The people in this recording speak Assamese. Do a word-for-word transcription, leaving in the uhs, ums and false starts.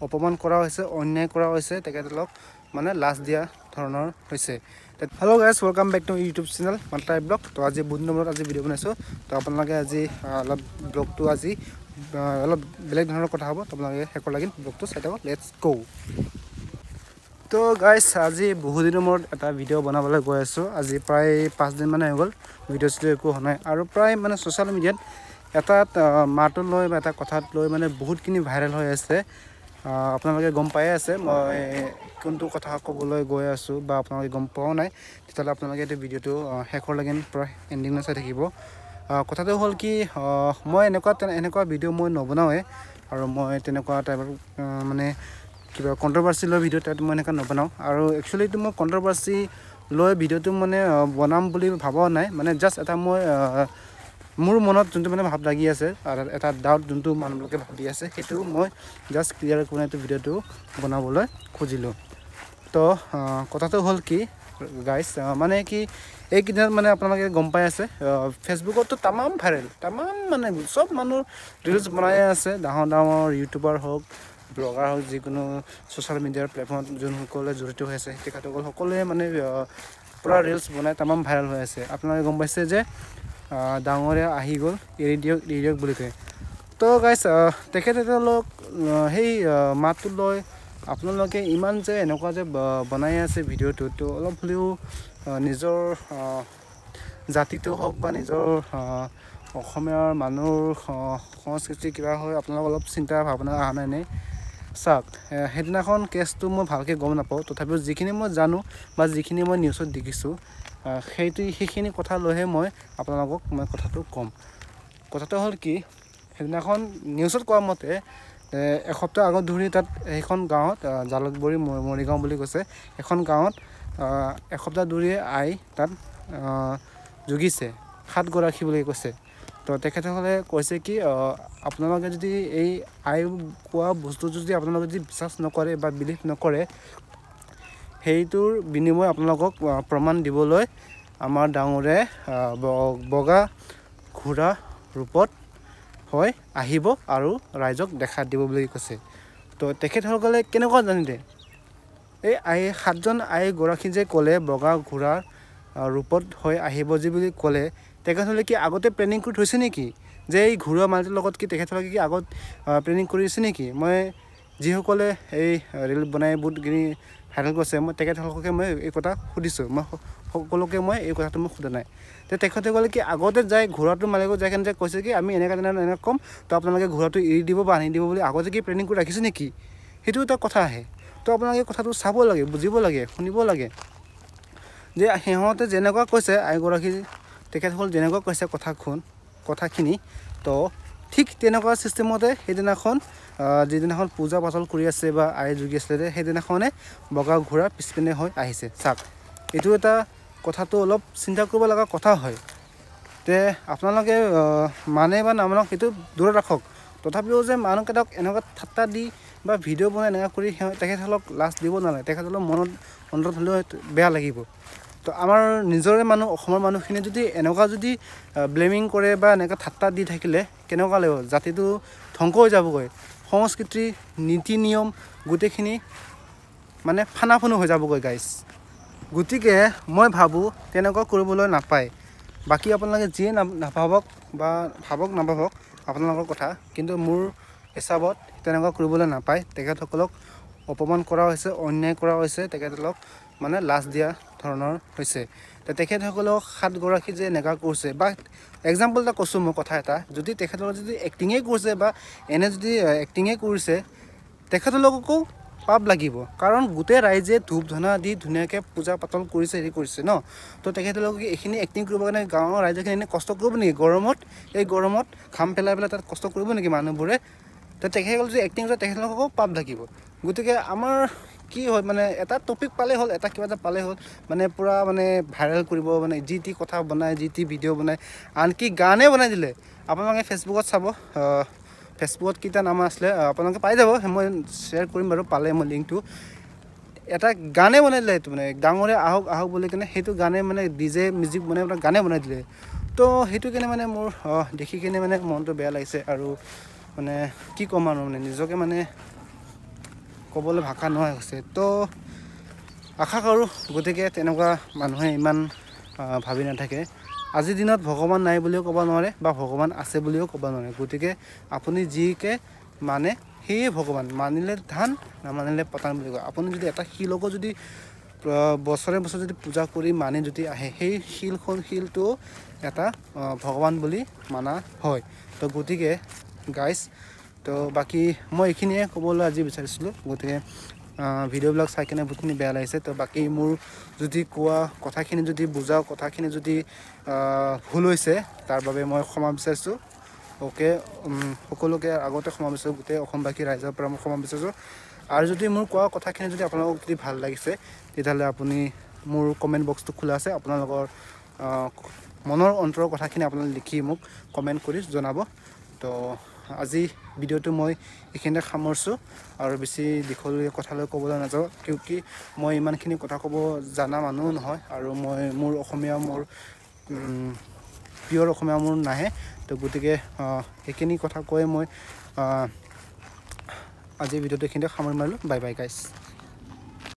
অপমান কৰা হৈছে অন্যায় কৰা হৈছে তেখেতলোক মানে লাজ দিয়া ধৰণৰ হৈছে hello' guys welcome back to YouTube channel মাতলাইভ্লগ তো আজি বহুত নম্বৰত আজি ভিডিঅ' বনাইছোঁ তো আপোনালোকে আজি অলপ ব্লগটো আজি অলপ বেলেগ ধৰণৰ কথা হ'ব তো আপোনালোকে শেষৰ লাগিন ব্লগটো চাই থাকক লেটছ গো তো গাইজ আজি বহুত দিনৰ মূৰত এটা ভিডিঅ' বনাবলৈ গৈ আছোঁ আজি প্ৰায় পাঁচদিন মানে হৈ গ'ল ভিডিঅ' চিডিঅ' একো হোৱা নাই আৰু প্ৰায় মানে ছ'চিয়েল মিডিয়াত এটা মাতটো লৈ বা এটা কথাত লৈ মানে বহুতখিনি ভাইৰেল হৈ আছে আপোনালোকে গম পায়ে আছে মই কোনটো কথা ক'বলৈ গৈ আছোঁ বা আপোনালোকে গম পোৱাও নাই তেতিয়াহ'লে আপোনালোকে এইটো ভিডিঅ'টো শেষৰ লাগিন পৰা এণ্ডিংলৈ চাই থাকিব কথাটো হ'ল কি মই এনেকুৱা এনেকুৱা ভিডিঅ' মই নবনাওঁৱে আৰু মই তেনেকুৱা টাইপৰ মানে কিবা কণ্ট্ৰভাৰ্চি লৈ ভিডিঅ' তাত মই এনেকুৱা নবনাওঁ আৰু একচুৱেলিটো মই কণ্ট্ৰভাৰ্চি লৈ ভিডিঅ'টো মানে বনাম বুলি ভবাও নাই মানে জাষ্ট এটা মই মোৰ মনত যোনটো মানে ভাৱ লাগি আছে আৰু এটা ডাউট যোনটো মানুহবিলাকে ভাবি আছে সেইটো মই জাষ্ট ক্লিয়াৰ কৰি এইটো ভিডিঅ'টো বনাবলৈ খুজিলোঁ তো কথাটো হ'ল কি গাইজ মানে কি এইকেইদিনত মানে আপোনালোকে গম পাই আছে ফেচবুকততো তামাম ভাইৰেল তামাম মানে চব মানুহ ৰিলচ বনাই আছে ডাঙৰ ডাঙৰ ইউটিউবাৰ হওক ব্লগাৰ হওক যিকোনো ছ'চিয়েল মিডিয়াৰ প্লেটফৰ্মত যোনসকলে জড়িত হৈ আছে তেখেতসকল সকলোৱে মানে পূৰা ৰিলচ বনাই তামাম ভাইৰেল হৈ আছে আপোনালোকে গম পাইছে যে ডাঙৰীয়া আহি গ'ল এৰি দিয়ক এৰি দিয়ক বুলি কয় তো গাইজ তেখেতলোক সেই মাতটো লৈ আপোনালোকে ইমান যে এনেকুৱা যে বনাই আছে ভিডিঅ'টো তো অলপ হ'লেও নিজৰ জাতিটো হওক বা নিজৰ অসমীয়াৰ মানুহৰ সংস্কৃতি কিবা হয় আপোনালোক অলপ চিন্তা ভাৱনা অহা নাই নে চাওক সেইদিনাখন কেছটো মই ভালকৈ গম নাপাওঁ তথাপিও যিখিনি মই জানো বা যিখিনি মই নিউজত দেখিছোঁ সেইটো সেইখিনি কথা লৈহে মই আপোনালোকক মই কথাটো ক'ম কথাটো হ'ল কি সেইদিনাখন নিউজত কোৱা মতে এসপ্তাহ আগত ধৰি তাত সেইখন গাঁৱত জালুকবাৰী মৰিগাঁও বুলি কৈছে এখন গাঁৱত এসপ্তাহ ধৰি আই তাত জুগিছে সাতগৰাকী বুলি কৈছে তো তেখেতসকলে কৈছে কি আপোনালোকে যদি এই আই কোৱা বস্তু যদি আপোনালোকে যদি বিশ্বাস নকৰে বা বিলিভ নকৰে সেইটোৰ বিনিময় আপোনালোকক প্ৰমাণ দিবলৈ আমাৰ ডাঙৰে বগা ঘোঁৰা ৰূপত হয় আহিব আৰু ৰাইজক দেখা দিব বুলি কৈছে তো তেখেতসকলে কেনেকুৱা জানিলে এই আই সাতজন আইগৰাকী যে ক'লে বগা ঘোঁৰাৰ ৰূপত হৈ আহিব যি বুলি ক'লে তেখেতসকলে কি আগতে প্লেনিং কৰি থৈছে নেকি যে এই ঘোঁৰা মালিকৰ লগত কি তেখেতসকলে কি আগত প্লেনিং কৰিছে নেকি মই যিসকলে এই ৰিল বনাই বহুতখিনি ভাইৰেল কৰিছে মই তেখেতসকলকে মই এই কথা সুধিছোঁ মই সকলোকে মই এই কথাটো মই সোধা নাই তো তেখেতসকলে কি আগতে যায় ঘোঁৰাটোৰ মালিকক যাই কেনে যে কৈছে কি আমি এনেকুৱা তেনেকুৱা এনেকৈ ক'ম তো আপোনালোকে ঘোঁৰাটো এৰি দিব বা আনি দিব বুলি আগতে কি প্লেনিং কৰি ৰাখিছে নেকি সেইটো এটা কথা আহে তো আপোনালোকে কথাটো চাব লাগে বুজিব লাগে শুনিব লাগে যে সিহঁতে যেনেকুৱা কৈছে আইগৰাকী তেখেতসকল যেনেকুৱা কৈছে কথাখন কথাখিনি তো ঠিক তেনেকুৱা ছিষ্টেমতে সেইদিনাখন যিদিনাখন পূজা পাতল কৰি আছে বা আই জুগি আছিলে সেইদিনাখনে বগা ঘোঁৰা পিছপিনে হৈ আহিছে চাওক এইটো এটা কথাটো অলপ চিন্তা কৰিব লগা কথা হয় তে আপোনালোকে মানে বা নামানক সেইটো দূৰত ৰাখক তথাপিও যে মানুহকেইটাক এনেকুৱা ঠাট্টা দি বা ভিডিঅ' বনাই এনেকুৱা কৰি তেখেতসকলক লাজ দিব নালাগে তেখেতসকলৰ মনত অন্তৰত হ'লেও বেয়া লাগিব তো আমাৰ নিজৰে মানুহ অসমৰ মানুহখিনি যদি এনেকুৱা যদি ব্লেমিং কৰে বা এনেকুৱা ঠাট্টা দি থাকিলে কেনেকুৱা লাগিব জাতিটো ধ্বংস হৈ যাবগৈ সংস্কৃতি নীতি নিয়ম গোটেইখিনি মানে ফানাফুনো হৈ যাবগৈ গাইজ গতিকে মই ভাবোঁ তেনেকুৱা কৰিবলৈ নাপায় বাকী আপোনালোকে যিয়ে নাভাবক বা ভাবক নাভাবক আপোনালোকৰ কথা কিন্তু মোৰ হিচাপত তেনেকুৱা কৰিবলৈ নাপায় তেখেতসকলক অপমান কৰা হৈছে অন্যায় কৰা হৈছে তেখেতসকলক মানে লাজ দিয়া ধৰণৰ হৈছে তো তেখেতসকলক সাতগৰাকী যে এনেকুৱা কৰিছে বা এক্সাম্পল এটা কৈছোঁ মই কথা এটা যদি তেখেতসকলে যদি এক্টিঙেই কৰিছে বা এনে যদি এক্টিঙেই কৰিছে তেখেতলোককো পাপ লাগিব কাৰণ গোটেই ৰাইজে ধূপ ধূনা দি ধুনীয়াকৈ পূজা পাতল কৰিছে হেৰি কৰিছে ন তো তেখেতলোকে এইখিনি এক্টিং কৰিবৰ কাৰণে গাঁৱৰ ৰাইজেখিনি এনে কষ্ট কৰিব নেকি গৰমত এই গৰমত ঘাম পেলাই পেলাই তাত কষ্ট কৰিব নেকি মানুহবোৰে তো তেখেতসকলে যদি এক্টিং কৰে তেখেতলোককো পাপ লাগিব গতিকে আমাৰ কি হয় মানে এটা টপিক পালে হ'ল এটা কিবা এটা পালে হ'ল মানে পূৰা মানে ভাইৰেল কৰিব মানে যি টি কথা বনাই যি টি ভিডিঅ' বনাই আনকি গানে বনাই দিলে আপোনালোকে ফেচবুকত চাব ফেচবুকত কেইটা নাম আছিলে আপোনালোকে পাই যাব মই শ্বেয়াৰ কৰিম বাৰু পালে মই লিংকটো এটা গানে বনাই দিলে এইটো মানে ডাঙৰে আহক আহক বুলি কিনে সেইটো গানে মানে ডি জে মিউজিক বনাই পেলাই গানে বনাই দিলে তো সেইটো কিনে মানে মোৰ দেখি কিনে মানে মনটো বেয়া লাগিছে আৰু মানে কি ক'ম আৰু মানে নিজকে মানে ক'বলৈ ভাষা নোহোৱা হৈছে তো আশা কৰোঁ গতিকে তেনেকুৱা মানুহে ইমান ভাবি নাথাকে আজিৰ দিনত ভগৱান নাই বুলিও ক'ব নোৱাৰে বা ভগৱান আছে বুলিও ক'ব নোৱাৰে গতিকে আপুনি যিকে মানে সেয়ে ভগৱান মানিলে ধান নামানিলে পতান বুলি কয় আপুনি যদি এটা শিলকো যদি বছৰে বছৰে যদি পূজা কৰি মানি যদি আহে সেই শিলখন শিলটো এটা ভগৱান বুলি মানা হয় তো গতিকে গাইজ তো বাকী মই এইখিনিয়ে ক'বলৈ আজি বিচাৰিছিলোঁ গতিকে ভিডিঅ'বিলাক চাই কিনে বহুতখিনি বেয়া লাগিছে তো বাকী মোৰ যদি কোৱা কথাখিনি যদি বুজাওঁ কথাখিনি যদি ভুল হৈছে তাৰ বাবে মই ক্ষমা বিচাৰিছোঁ ওকে সকলোকে আগতে ক্ষমা বিচাৰিছোঁ গোটেই অসমবাসী ৰাইজৰ পৰা মই ক্ষমা বিচাৰিছোঁ আৰু যদি মোৰ কোৱা কথাখিনি যদি আপোনালোকক যদি ভাল লাগিছে তেতিয়াহ'লে আপুনি মোৰ কমেণ্ট বক্সটো খোলা আছে আপোনালোকৰ মনৰ অন্তৰৰ কথাখিনি আপোনালোকে লিখি মোক কমেণ্ট কৰি জনাব তো আজি ভিডিঅ'টো মই এইখিনিতে সামৰিছোঁ আৰু বেছি দীঘলীয়া কথালৈ ক'বলৈ নাযাওঁ কিয়কি মই ইমানখিনি কথা ক'ব জানা মানুহ নহয় আৰু মই মোৰ অসমীয়া মোৰ পিয়ৰ অসমীয়া মোৰ নাহে তো গতিকে এইখিনি কথা কৈ মই আজি ভিডিঅ'টো এইখিনিতে সামৰি মাৰিলোঁ বাই বাই গাইছ